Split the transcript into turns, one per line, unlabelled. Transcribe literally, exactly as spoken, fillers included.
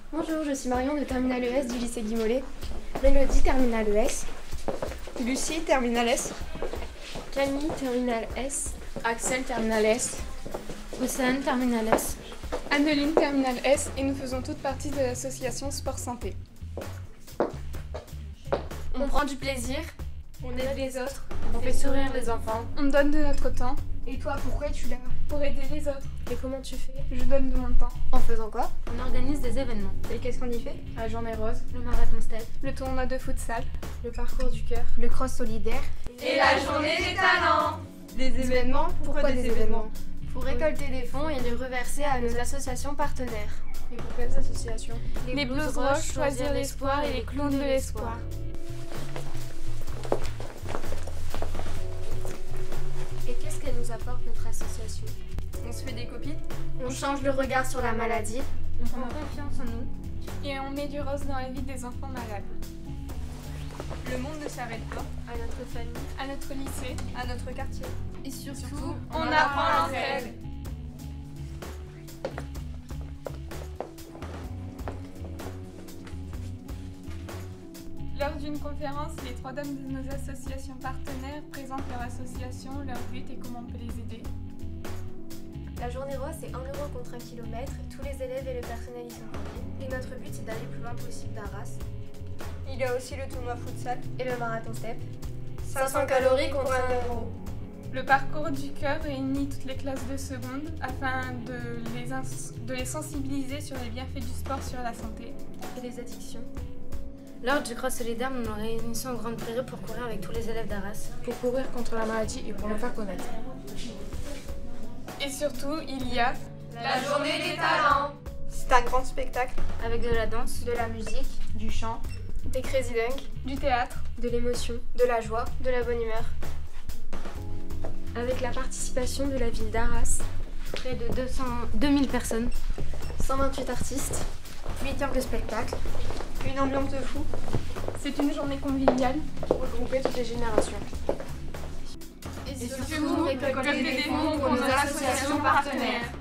Bonjour, je suis Marion de Terminale E S du lycée Guy Mollet. Mélodie, Terminale E S.
Lucie, Terminale S.
Camille, Terminale S.
Axel, Terminale S.
Océane, Terminale S.
Anneline, Terminale S. Et nous faisons toutes partie de l'association Sport Santé.
On prend du plaisir,
On aide les autres.
on fait sourire les enfants.
On donne de notre temps.
Et toi, pourquoi es-tu là?
Pour aider les autres.
Et comment tu fais?
Je donne de mon temps.
En faisant quoi?
On organise des événements.
Et qu'est-ce qu'on y fait?
La journée rose.
Le marathon step.
Le tournoi de futsal.
Le parcours du cœur.
Le cross solidaire.
Et la journée des talents.
Des événements.
Pourquoi des événements? Pour récolter des fonds et les reverser à nos associations partenaires.
Et pour quelles associations?
Les Blues Roches, Choisir l'Espoir et les Clowns de l'Espoir. Et qu'est-ce qu'elle nous apporte, notre association?
On se fait des copines.
On change le regard sur la maladie.
On prend confiance en nous.
Et on met du rose dans la vie des enfants malades. Le monde ne s'arrête pas.
À notre famille.
À notre lycée.
À notre quartier.
Et surtout,
Surtout,
on
on
apprend
apprend
l'entraide.
Lors d'une conférence, les trois dames de nos associations partenaires présentent leur association, leur but et comment on peut les aider.
la journée rose, c'est un euro contre un kilomètre. Tous les élèves et le personnel y sont conviés. Et notre but, c'est d'aller le plus loin possible d'Arras.
Il y a aussi le tournoi futsal.
Et le marathon step.
cinq cents calories contre un euro.
Le parcours du cœur réunit toutes les classes de seconde afin de les, ins- de les sensibiliser sur les bienfaits du sport sur la santé.
Et les addictions.
Lors du cross solidaire, nous nous réunissons en grande prairie pour courir avec tous les élèves d'Arras.
Pour courir contre la maladie et pour le faire connaître.
Et surtout, il y a
La journée des talents. C'est un grand spectacle.
Avec de la danse,
De la musique.
du chant,
Des crazy dunk.
du théâtre,
De l'émotion. De la joie. De la bonne humeur. Avec la participation de la ville d'Arras.
près de deux cents, deux mille personnes.
cent vingt-huit artistes. huit heures de spectacle.
Une ambiance de fou.
c'est une journée conviviale.
Pour regrouper toutes les générations.
Et
surtout, récolter des fonds pour nos associations partenaires.